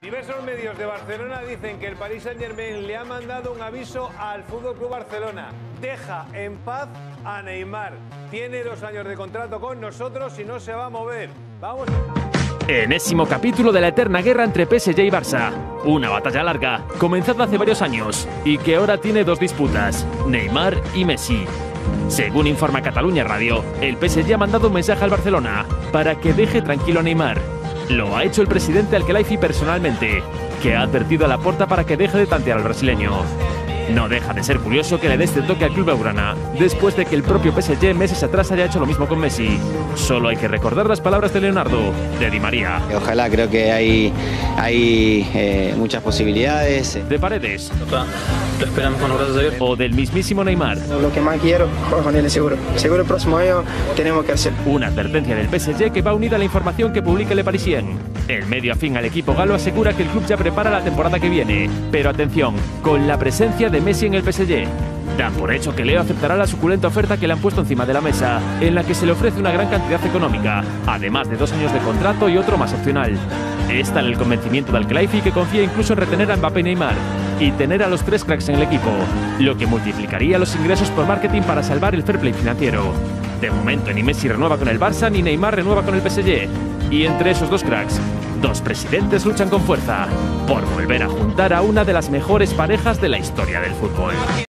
Diversos medios de Barcelona dicen que el Paris Saint-Germain le ha mandado un aviso al FC Barcelona. Deja en paz a Neymar. Tiene 2 años de contrato con nosotros y no se va a mover. Vamos. Enésimo capítulo de la eterna guerra entre PSG y Barça. Una batalla larga, comenzada hace varios años y que ahora tiene 2 disputas, Neymar y Messi. Según informa Catalunya Radio, el PSG ha mandado un mensaje al Barcelona para que deje tranquilo a Neymar. Lo ha hecho el presidente Al-Khelaifi personalmente, que ha advertido a Laporta para que deje de tantear al brasileño. No deja de ser curioso que le dé este toque al club blaugrana, después de que el propio PSG meses atrás haya hecho lo mismo con Messi. Solo hay que recordar las palabras de Leonardo, de Di María. Ojalá, creo que hay muchas posibilidades. De Paredes. Lo esperamos con los brazos abiertos. O del mismísimo Neymar. Lo que más quiero, jugar con él seguro. Seguro el próximo año tenemos que hacer. Una advertencia del PSG que va unida a la información que publica Le Parisien. El medio afín al equipo galo asegura que el club ya prepara la temporada que viene. Pero atención, con la presencia de Messi en el PSG. Dan por hecho que Leo aceptará la suculenta oferta que le han puesto encima de la mesa, en la que se le ofrece una gran cantidad económica, además de 2 años de contrato y otro más opcional. Está en el convencimiento de Al-Khelaifi, que confía incluso en retener a Mbappé y Neymar y tener a los 3 cracks en el equipo, lo que multiplicaría los ingresos por marketing para salvar el fair play financiero. De momento ni Messi renueva con el Barça ni Neymar renueva con el PSG. Y entre esos 2 cracks, 2 presidentes luchan con fuerza por volver a juntar a una de las mejores parejas de la historia del fútbol.